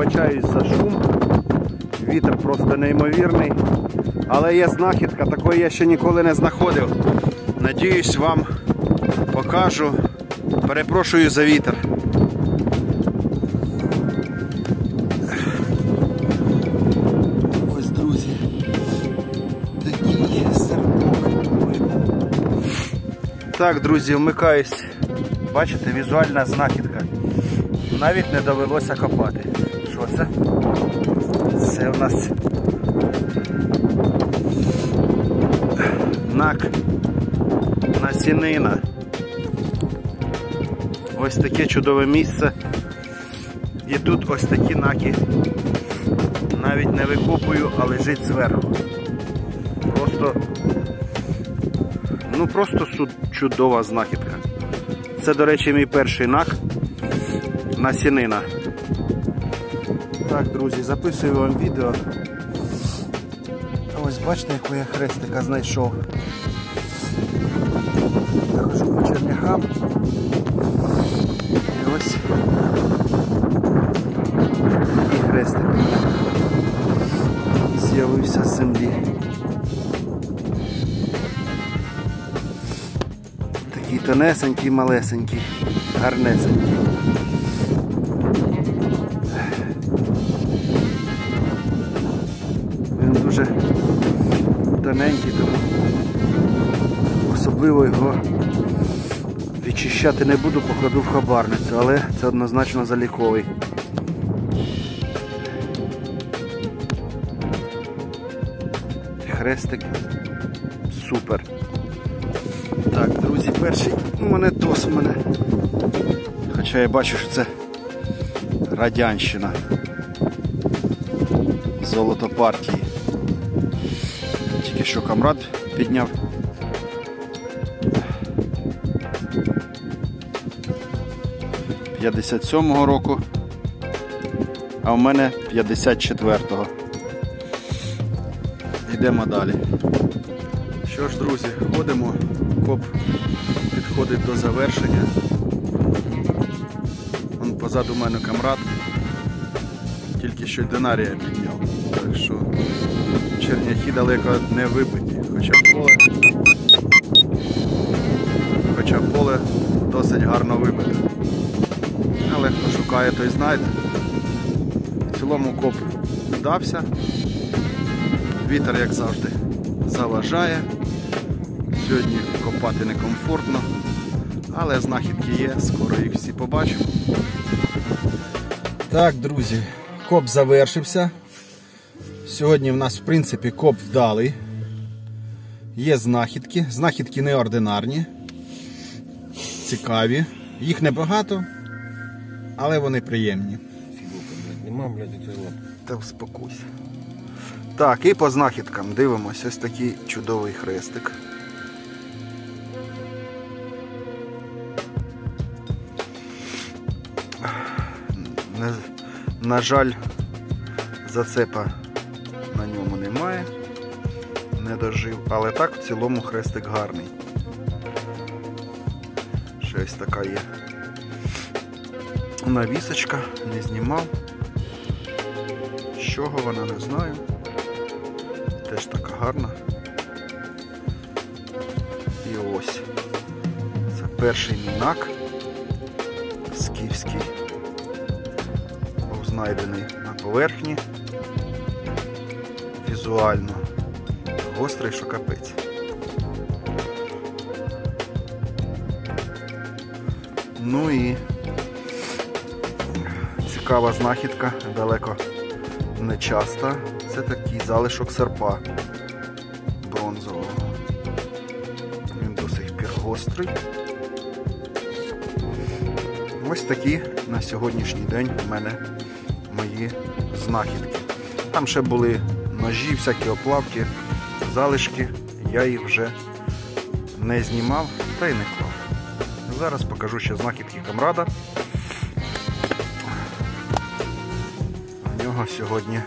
вибачаюсь за шум. Вітер просто неймовірний. Але є знахідка, такої я ще ніколи не знаходив. Надіюсь, вам покажу. Перепрошую за вітер. Ось, друзі, такий серпок. Так, друзі, вмикаюсь. Бачите, візуальна знахідка. Навіть не довелося копати. Що це? Це у нас нак насінина. Ось таке чудове місце. І тут ось такі наки. Навіть не викопую, а лежить зверху. Просто чудова знахідка. Це, до речі, мій перший нак насінина. Так, друзі, записую вам відео. Ось бачите, яку я хрестика знайшов. Я хожу по черняхам. І ось такий хрестик з'явився з землі. Такий тонесенький, малесенький, гарнесенький. Він дуже тоненький, тому особливо його відчищати не буду, покладу в хабарницю, але це однозначно заліковий. Хрестик супер. Так, друзі, перший монетос в мене. Хоча я бачу, що це радянщина. Золото партії. Тільки що камрад підняв. «57-го року, а в мене 54-го. Йдемо далі. Що ж, друзі, ходимо. Коп підходить до завершення. Вон позаду мене камрад. Тільки що динарія підняв. Так що черняхи далеко не вибиті. Хоча поле досить гарно вибите. Але хто шукає, той знайде. В цілому коп вдався. Вітер, як завжди, заважає. Сьогодні копати некомфортно. Але знахідки є, скоро їх всі побачимо. Так, друзі, коп завершився. Сьогодні в нас, в принципі, коп вдалий. Є знахідки. Знахідки неординарні. Цікаві. Їх небагато, але вони приємні. Нема, блядь, цього. Та успокойся. Так, і по знахідкам дивимося. Ось такий чудовий хрестик. На жаль, зацепа на ньому немає. Не дожив. Але так, в цілому, хрестик гарний. Ще ось така є навісочка. Не знімав. З чого вона, не знаю. Теж така гарна. І ось. Це перший мій нак. Скіфський. Був знайдений на поверхні. Візуально. Гострий, що капець. Ну і цікава знахідка, далеко не часто. Це такий залишок серпа бронзового. Він до сих пір гострий. Ось такі на сьогоднішній день в мене мої знахідки. Там ще були ножі, всякі оплавки, залишки. Я їх вже не знімав та й не клав. Зараз покажу ще знахідки камрада. У нього сьогодні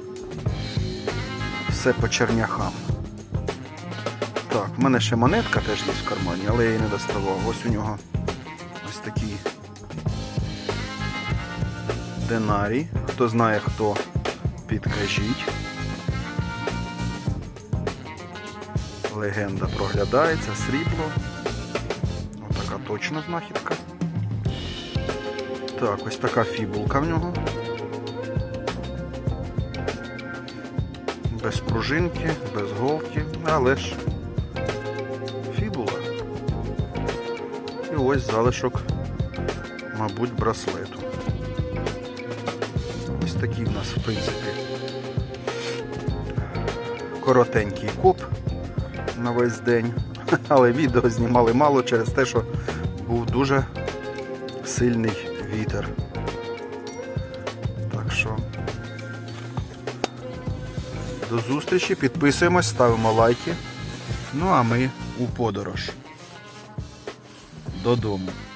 все по черняхам. Так, в мене ще монетка теж є в кармані, але я її не доставав. Ось у нього ось такий динарій. Хто знає, хто, підкажіть. Легенда проглядається, срібло. Отака точно знахідка. Так, ось така фібулка в нього. Без пружинки, без голки, але ж фібула. І ось залишок, мабуть, браслету. Ось такий в нас, в принципі, коротенький коп на весь день. Але відео знімали мало через те, що був дуже сильний вітер. Так що до зустрічі, підписуємось, ставимо лайки. Ну а ми у подорож додому.